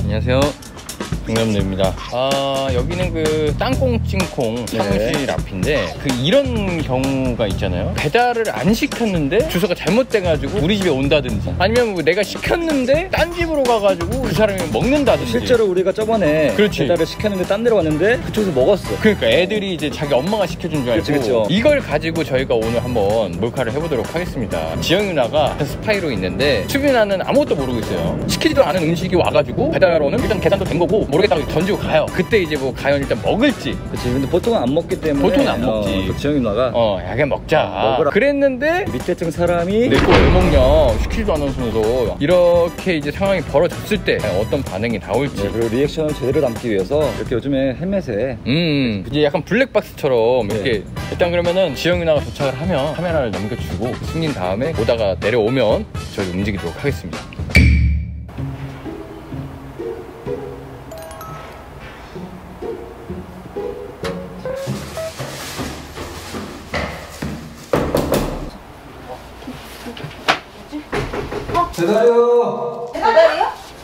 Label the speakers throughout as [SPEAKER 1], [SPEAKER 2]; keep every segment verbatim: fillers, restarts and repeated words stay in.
[SPEAKER 1] 안녕하세요, 정남들입니다. 아, 여기는 그 땅콩찜콩 사무실 네. 앞인데 그 이런 경우가 있잖아요. 배달을 안 시켰는데 주소가 잘못돼가지고 우리 집에 온다든지, 아니면 뭐 내가 시켰는데 딴 집으로 가가지고 그 사람이 먹는다든지.
[SPEAKER 2] 실제로 우리가 저번에
[SPEAKER 1] 그렇지.
[SPEAKER 2] 배달을 시켰는데 딴 데로 왔는데 그쪽에서 먹었어.
[SPEAKER 1] 그러니까 애들이 이제 자기 엄마가 시켜준 줄 알고.
[SPEAKER 2] 그치, 그치.
[SPEAKER 1] 이걸 가지고 저희가 오늘 한번 몰카를 해보도록 하겠습니다. 지영 누나가 스파이로 있는데 수빈 누나는 아무것도 모르고 있어요. 시키지도 않은 음식이 와가지고 배달하러는 일단 계산도 된 거고 모르겠다고 던지고 가요. 그때 이제 뭐 과연 일단 먹을지.
[SPEAKER 2] 그치. 근데 보통은 안 먹기 때문에
[SPEAKER 1] 보통은 안 먹지.
[SPEAKER 2] 어, 지영이 누나가
[SPEAKER 1] 어, 야, 그냥 먹자.
[SPEAKER 2] 먹으라.
[SPEAKER 1] 그랬는데
[SPEAKER 2] 밑에 층 사람이
[SPEAKER 1] 내 거 왜 먹냐, 시키지도 않았으면서. 이렇게 이제 상황이 벌어졌을 때 어떤 반응이 나올지.
[SPEAKER 2] 네, 그리고 리액션을 제대로 담기 위해서 이렇게 요즘에 헬멧에
[SPEAKER 1] 음 이제 약간 블랙박스처럼
[SPEAKER 2] 네.
[SPEAKER 1] 이렇게 일단 그러면은 지영 누나가 도착을 하면 카메라를 넘겨주고 숨긴 다음에 오다가 내려오면 저희 움직이도록 하겠습니다.
[SPEAKER 2] 배달이요.
[SPEAKER 3] 배달이요?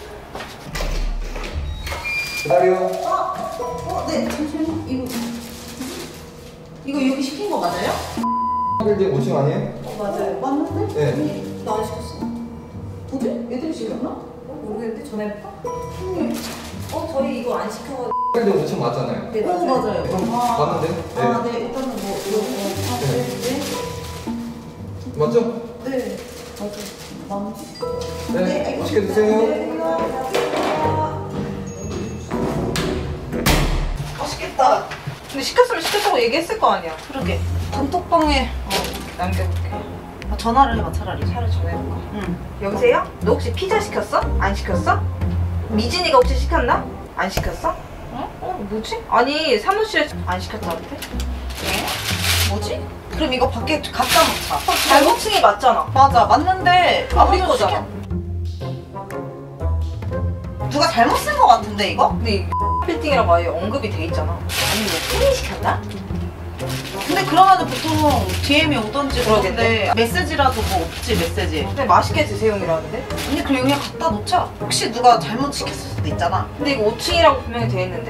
[SPEAKER 2] 배달이요.
[SPEAKER 3] 어? 어? 네, 잠시만요. 이거 이거 여기 시킨 거 맞아요?
[SPEAKER 2] 빌딩 오 층 아니에요?
[SPEAKER 3] 어, 맞아요. 맞는데?
[SPEAKER 2] 네.
[SPEAKER 3] 아니, 나 안 시켰어. 뭐지? 애들이 시켰나? 어, 모르겠는데 전화해볼까? 형님, 어, 저희 이거 안 시켜가지고.
[SPEAKER 2] 빌딩 오 층 맞잖아요.
[SPEAKER 3] 네, 맞아요. 어, 맞아요.
[SPEAKER 2] 그럼
[SPEAKER 3] 아,
[SPEAKER 2] 맞는데? 네.
[SPEAKER 3] 아, 네. 일단은 뭐 이거 뭐 아, 네. 네.
[SPEAKER 2] 맞죠?
[SPEAKER 3] 네. 맞아요. 맘.
[SPEAKER 2] 네. 맛있게 드세요.
[SPEAKER 3] 네. 맛있겠다. 근데 시켰으면 시켰다고 얘기했을 거 아니야. 그러게. 단톡방에 어, 남겨볼게. 아, 전화를 해봐 차라리. 차라리 전화해볼까. 응. 여보세요? 너 혹시 피자 시켰어? 안 시켰어? 미진이가 혹시 시켰나? 안 시켰어? 어? 어? 뭐지? 아니 사무실에 안 시켰다는데? 네? 뭐지? 그럼 이거 밖에 갖다 놓자. 어, 잘못층이 맞잖아. 맞아 맞는데 우리 거잖아. 누가 잘못 쓴 거 같은데 이거? 근데 이 빌딩이라고 아예 언급이 돼 있잖아. 아니 뭐 팬이 시켰나? 근데 그러면은 보통 디엠이 오던지 그러는데 메시지라도 뭐 없지 메시지. 근데 맛있게 드세요이라는데? 언니 그럼 그냥 갖다 놓자. 혹시 누가 잘못 시켰을 수도 있잖아. 근데 이거 오 층이라고 분명히 돼 있는데.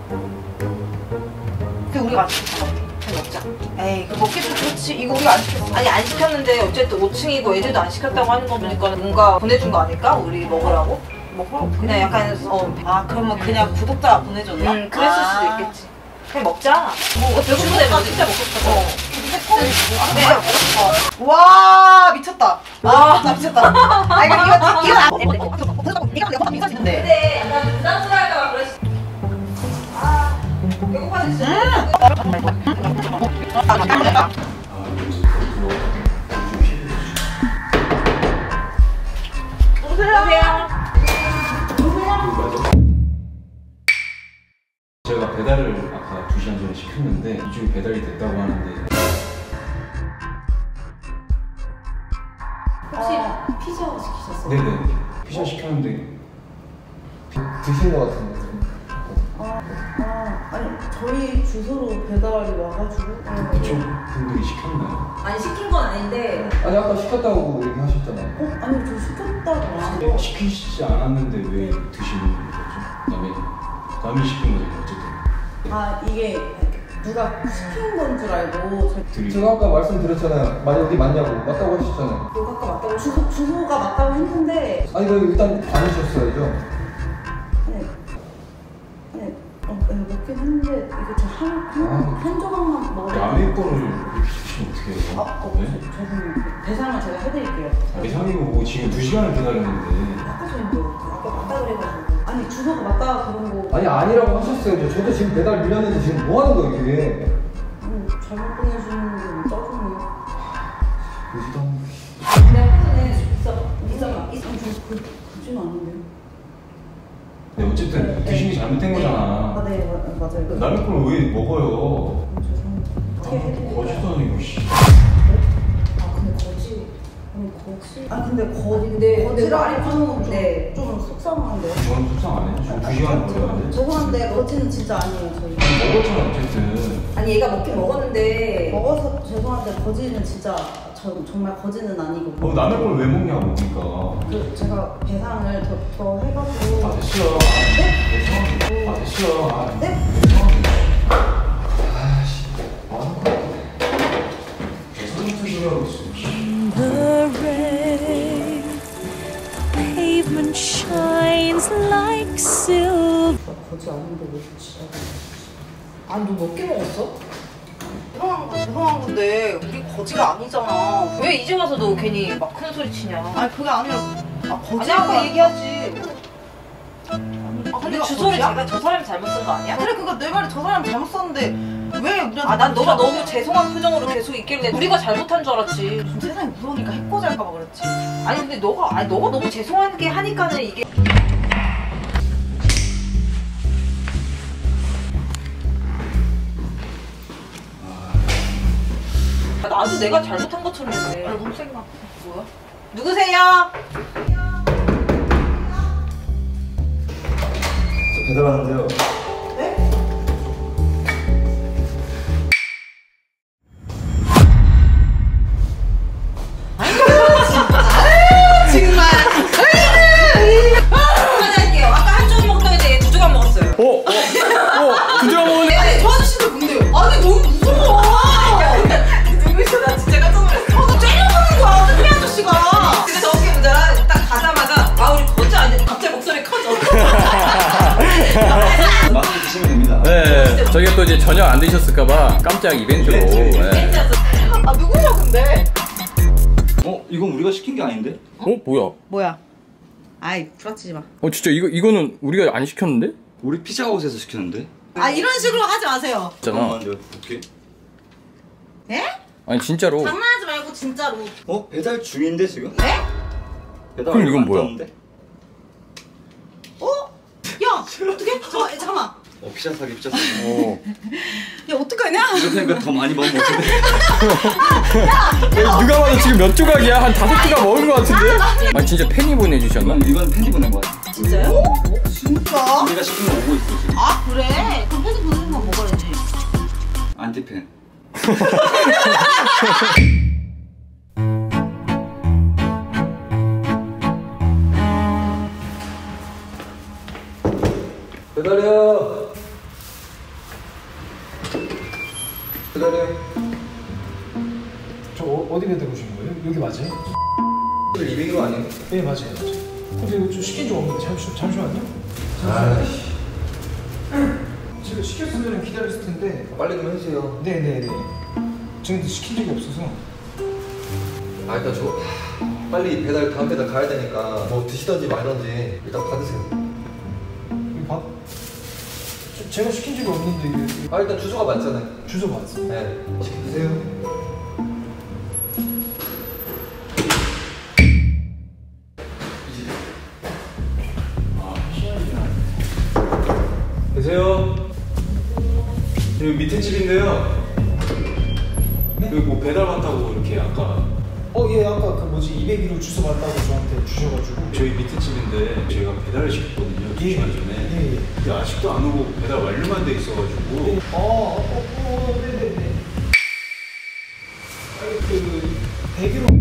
[SPEAKER 3] 근데 우리가 안 시켰잖아. 그냥 먹자. 에이 그 먹기도 그렇지. 이거 우리가 안 시켰어. 아니 안 시켰는데 어쨌든 오 층이고 애들도 안 시켰다고 하는 거 보니까 뭔가 보내준 거 아닐까? 우리 먹으라고? 먹으라고? 그냥 약간 어. 아 그러면 그냥 구독자가 보내줬나? 응 그랬을 아 수도 있겠지. 그냥 먹자. 뭐 배고픈데 뭐 진짜 먹고 싶어. 어. 네. 어. 와 미쳤다. 아 나 미쳤다. 아 이거 이거 이거 이거 미쳤는데. 근데 약간 부담스러울까봐 그랬어. 아 배고파졌어. 오세요.
[SPEAKER 4] 제가 배달을 아까 두 시간 전에 시켰는데 이쪽이 배달이 됐다고 하는데
[SPEAKER 3] 혹시 피자 시키셨어요?
[SPEAKER 4] 네네 피자 시켰는데
[SPEAKER 2] 드, 드신 거 같은데.
[SPEAKER 3] 아, 아, 아니 저희 주소로 배달이 와가지고
[SPEAKER 4] 그쪽 분들이 시켰나요?
[SPEAKER 3] 아니 시킨 건 아닌데
[SPEAKER 2] 아니 아까 시켰다고 얘기하셨잖아요.
[SPEAKER 3] 어? 아니 저 시켰다고
[SPEAKER 4] 네, 시키시지 않았는데 왜 드시는 거죠? 남의 남이 시킨 거잖아요 어쨌든.
[SPEAKER 3] 아 이게 누가 시킨 건 줄 알고 저
[SPEAKER 4] 드리고.
[SPEAKER 2] 제가 아까 말씀드렸잖아요. 만약 어디 맞냐고. 맞다고 하셨잖아요.
[SPEAKER 3] 누가 아까 맞다고 주소, 주소가 맞다고 했는데
[SPEAKER 2] 아니 그럼 일단 다니셨어야죠.
[SPEAKER 3] 네, 네, 어, 네 먹긴 했는데 이거 저한 한, 한 조각만 먹어요.
[SPEAKER 4] 남의 거를 이렇게 드시면 어떻게 해요?
[SPEAKER 3] 아, 어,
[SPEAKER 4] 네?
[SPEAKER 3] 저, 저는 배상을 제가 해드릴게요.
[SPEAKER 4] 배상이고 뭐 지금 두 시간을 기다렸는데
[SPEAKER 3] 아까 전에 뭐 아까 맞다 그래가지고 아니 주소가 맞다 그런 거
[SPEAKER 2] 아니 아니라고 하셨어요. 저도 지금 배달 밀렸는데 지금 뭐 하는 거예요 이게?
[SPEAKER 3] 음, 잘못 보내주는 게 짜증나요.
[SPEAKER 2] 보지도 않는
[SPEAKER 3] 근데 아까 전에 있어 있어 있어 그 그지는 않은데요.
[SPEAKER 4] 네, 어쨌든 드신 게 잘못된 거잖아.
[SPEAKER 3] 아, 네 마, 맞아요. 그,
[SPEAKER 4] 남의 걸 왜 먹어요?
[SPEAKER 3] 음, 죄송합니다. 어떻게 해드릴까요?
[SPEAKER 4] 거짓도 아니고 씨.
[SPEAKER 3] 아 근데 거지 아니 거지 아 근데 거 근데 거지를 안 해주는 네. 좀 속상한데요.
[SPEAKER 4] 저는 속상 안 해요. 지금 두 시간 걸렸는데.
[SPEAKER 3] 죄송한데 거지는 진짜 아니에요 저희.
[SPEAKER 4] 먹었잖아 어쨌든.
[SPEAKER 3] 아니 얘가 먹긴 먹었는데 먹어서 죄송한데 거지는 진짜 저, 정말 거지는 아니고.
[SPEAKER 4] 어, 남의 걸 왜 먹냐고 그러니까.
[SPEAKER 3] 그 제가 배상을 더, 더 해가지고.
[SPEAKER 4] 아 됐어요.
[SPEAKER 2] 쳐.
[SPEAKER 3] 네?
[SPEAKER 2] 아씨. 뭐
[SPEAKER 5] The rain, pavement shines like silver.
[SPEAKER 3] 거지 아닌데 왜 진짜. 아니 너 몇 개 먹었어? 죄송한 거 죄송한 건데 우리 거지가 아니잖아. 왜 이제 와서 너 괜히 막 큰 소리 치냐? 아니 그게 아니라 아 거지 아까 얘기하지. 아 근데 주소를 제가 저 사람이 잘못 쓴 거 아니야? 그래 그니까 내 말이 저 사람 잘못 썼는데 왜 우리한테 아 난 너가 너무 죄송한 표정으로 계속 있길래 우리가 잘못한 줄 알았지. 좀 세상이 무서우니까 해코지할까 봐 그랬지. 아니 근데 너가 아니 너가 너무 죄송하게 하니까는 이게 나도 내가 잘못한 것처럼 했네. 아, 너무 세게 나. 뭐야? 누구세요?
[SPEAKER 4] 저 배달하는데요.
[SPEAKER 3] 네? 정말. 할게요. 아까 한 조각 먹다가 이제 두 조각 먹었어요.
[SPEAKER 1] 어? 어? 어? 두 조각 먹었네?
[SPEAKER 3] 아니 저 아저씨도 뭔데요? 아니 너무 무서워. 누구시죠? 나 진짜 깜짝 놀랐어. 어, 나 째려보는 거야 어떻게 아저씨가. 근데 저 어깨 문제라 딱 가자마자 아 우리 거지 아닌데 갑자기 목소리 커져.
[SPEAKER 4] 많이 드시면 됩니다.
[SPEAKER 1] 네, 저희가 또 이제 저녁 안 드셨을까봐 깜짝 이벤트로. 네.
[SPEAKER 3] 아 누구냐 근데?
[SPEAKER 4] 어? 이건 우리가 시킨 게 아닌데?
[SPEAKER 1] 어? 뭐야?
[SPEAKER 3] 뭐야? 아이 부러치지 마.
[SPEAKER 1] 어 진짜 이거 이거는 우리가 안 시켰는데?
[SPEAKER 4] 우리 피자헛에서 시켰는데?
[SPEAKER 3] 아 이런 식으로 하지 마세요.
[SPEAKER 1] 있잖아.
[SPEAKER 4] 잠깐만 내가 볼게.
[SPEAKER 3] 네?
[SPEAKER 1] 아니 진짜로.
[SPEAKER 3] 장난하지 말고 진짜로.
[SPEAKER 4] 어? 배달 중인데 지금?
[SPEAKER 3] 네?
[SPEAKER 4] 배달
[SPEAKER 1] 그럼 이건
[SPEAKER 4] 안
[SPEAKER 1] 뭐야?
[SPEAKER 4] 떴는데?
[SPEAKER 3] 어? 야 어떻게? 잠깐 잠깐만.
[SPEAKER 4] 어 피자 사기 피자 사기.
[SPEAKER 1] 어.
[SPEAKER 3] 야 어떡하냐?
[SPEAKER 4] 이거 생각보다 더 많이 먹으면 어떡해.
[SPEAKER 1] 누가 봐도 지금 몇 조각이야? 한 다섯 조각 먹은 것 같은데? 아니 진짜 팬이 보내주셨나?
[SPEAKER 4] 이건, 이건 팬이 보낸 거 같아.
[SPEAKER 3] 진짜요? 진짜?
[SPEAKER 4] 우리가 시킨 거 오고 있어 지금.
[SPEAKER 3] 아 그래? 그럼 팬이 보내준 거 먹어야지.
[SPEAKER 4] 안티팬.
[SPEAKER 2] 배달이요. 배달이요. 저 어, 어디 배달 오신 거예요? 여기 맞아요?
[SPEAKER 4] 이백으로 아니에요?
[SPEAKER 2] 네 맞아요. 맞아요. 근데 이거 좀 시킨 적 없는데 잠시, 잠시만요.
[SPEAKER 4] 아이씨.
[SPEAKER 2] 제가 시켰으면 기다렸을 텐데.
[SPEAKER 6] 빨리 좀 해주세요.
[SPEAKER 2] 네네네. 저희도 시킨 적이 없어서.
[SPEAKER 6] 아 일단 저 빨리 배달 다음 배달 가야 되니까 뭐 드시던지 말던지 일단 받으세요.
[SPEAKER 2] 이거 밥? 저, 제가 시킨 적이 없는데 이게
[SPEAKER 6] 아 일단 주소가 맞잖아요.
[SPEAKER 2] 주소 받았어요.
[SPEAKER 6] 네. 맛있게 드세요.
[SPEAKER 4] 계세요? 여기 밑에 집인데요.
[SPEAKER 2] 네?
[SPEAKER 4] 여기 뭐 배달 왔다고 이렇게 아까.
[SPEAKER 2] 어, 예, 아까 그 뭐지 이백일 호 주소 받다고 저한테 주셔가지고.
[SPEAKER 4] 저희 밑에 집인데 저희가 배달을 시켰거든요. 두
[SPEAKER 2] 예.
[SPEAKER 4] 시간 전에.
[SPEAKER 2] 예, 예.
[SPEAKER 4] 근데 아직도 안 오고 배달 완료만 돼 있어가지고.
[SPEAKER 2] 네. 어, 어, 어, 네네네. 아니, 그, 백일 호가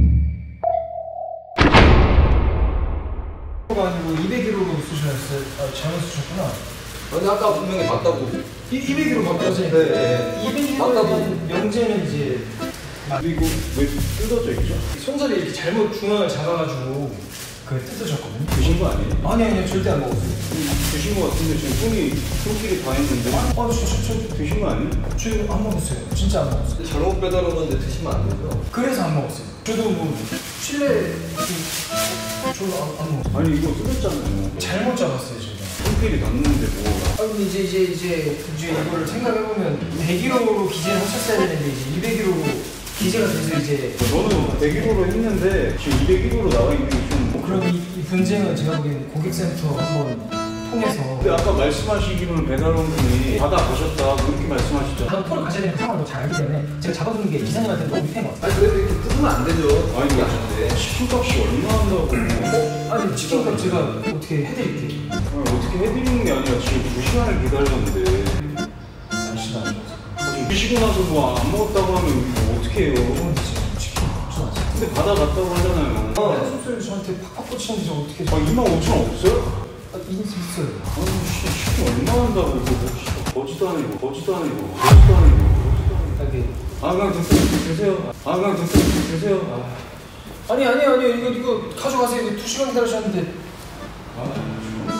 [SPEAKER 2] 아니고 이백일 호로 쓰셨어요. 아, 잘못 쓰셨구나.
[SPEAKER 6] 근데 아까 분명히 맞다고.
[SPEAKER 2] 이, 이백일 호 바꿔서.
[SPEAKER 6] 네, 네.
[SPEAKER 2] 이백일
[SPEAKER 6] 맞다고.
[SPEAKER 2] 호는 명제는 이제.
[SPEAKER 4] 이거 왜 뜯어져 있죠?
[SPEAKER 2] 손잡이 이렇게 잘못 중앙을 잡아가지고 그 뜯으셨거든요.
[SPEAKER 4] 드신 거 아니에요?
[SPEAKER 2] 아니, 아니, 절대 안 먹었어요.
[SPEAKER 4] 드신 거 같은데 지금 손이 손길이 다 있는데.
[SPEAKER 2] 아, 저, 저, 저,
[SPEAKER 4] 드신 거 아니에요?
[SPEAKER 2] 저 안 먹었어요. 진짜 안 먹었어요.
[SPEAKER 6] 잘못 배달 온 건데 드시면 안 되죠.
[SPEAKER 2] 그래서 안 먹었어요. 저도 뭐 실내 그, 저도 안, 안 먹었어요.
[SPEAKER 4] 아니 이거 뜯었잖아요.
[SPEAKER 2] 잘못 잡았어요 제가.
[SPEAKER 4] 손길이 닿는데 뭐.
[SPEAKER 2] 아 근데 이제 이제 이제 이제 이거를 생각해 보면 백일 호로 기재를 하셨어야 되는데 이제 이백일 호로 기재가 돼서 이제
[SPEAKER 4] 저는 백일 호로 했는데 지금 이백일 호로 나와 있는 게 좀.
[SPEAKER 2] 그럼 이, 이 분쟁은 제가 보기엔 고객센터 한번 통해서.
[SPEAKER 4] 근데 아까 말씀하시기로는 배달 온 분이 받아가셨다 그렇게 말씀하셨잖아요.
[SPEAKER 2] 나도 토를 가져야 되는 상황을 잘 알기 때문에 제가 잡아두는 게 기사님한테 너무 위태한 것 같아요.
[SPEAKER 6] 아니 그래도 이렇게 뜯으면 안 되죠.
[SPEAKER 4] 아니
[SPEAKER 6] 이게
[SPEAKER 4] 뭐
[SPEAKER 6] 안 돼.
[SPEAKER 4] 치킨값이 얼마 한다고. 어?
[SPEAKER 2] 아니 치킨값 제가 어떻게 해드릴게요.
[SPEAKER 4] 아니, 어떻게 해드리는 게 아니라 지금 두 시간을 기다렸는데.
[SPEAKER 2] 날씨가 안 좋아서.
[SPEAKER 4] 지금 드시고 나서 뭐 안 먹었다고 하면 뭐 어떻게 해요?
[SPEAKER 2] 저는 지금 치킨 없어가지고.
[SPEAKER 4] 근데 받아갔다고 하잖아요.
[SPEAKER 2] 어. 소스를 저한테 팍팍 꽂히는데 저 어떻게.
[SPEAKER 4] 아, 이만 오천 원 없어요?
[SPEAKER 2] 있어요.
[SPEAKER 4] 아니 씨 치킨 얼마 한다고 이거 거지도 아니고 거지도 아니고 거지도 아니고
[SPEAKER 2] 이게
[SPEAKER 4] 아 그냥 드세요 드세요 아 그냥 드세요 드세요 아.
[SPEAKER 2] 아니 아니 아니 이거 이거 가져가세요. 이거 두 시간 기다리셨는데.
[SPEAKER 4] 아.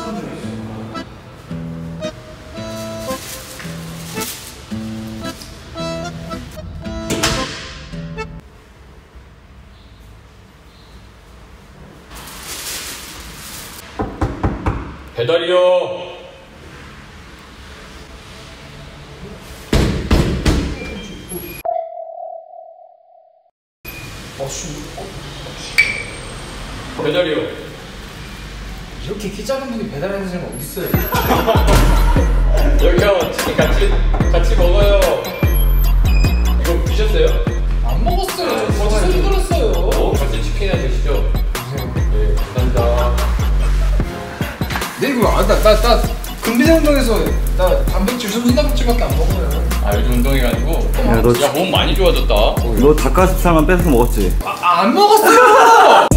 [SPEAKER 1] 배달이요.
[SPEAKER 2] 어, 씨. 어,
[SPEAKER 1] 배달이요.
[SPEAKER 2] 이렇게 키 작은 분이 배달하는 사람이 어디 있어요?
[SPEAKER 1] 여기요. 치킨 같이 같이 먹어요. 이거 드셨어요?
[SPEAKER 2] 안 먹었어요. 저 거짓말 들었어요.
[SPEAKER 1] 어, 같이 치킨이나 드시죠. 네, 감사합니다.
[SPEAKER 2] 네 이거 아나나나 금비상동에서 나 단백질 손진 단백질밖에 안 먹어요.
[SPEAKER 1] 아, 요즘 운동해가지고.
[SPEAKER 7] 야, 너
[SPEAKER 1] 야, 몸 많이 좋아졌다.
[SPEAKER 7] 너 닭가슴살만 뺏어서 먹었지?
[SPEAKER 2] 아, 안 먹었어요.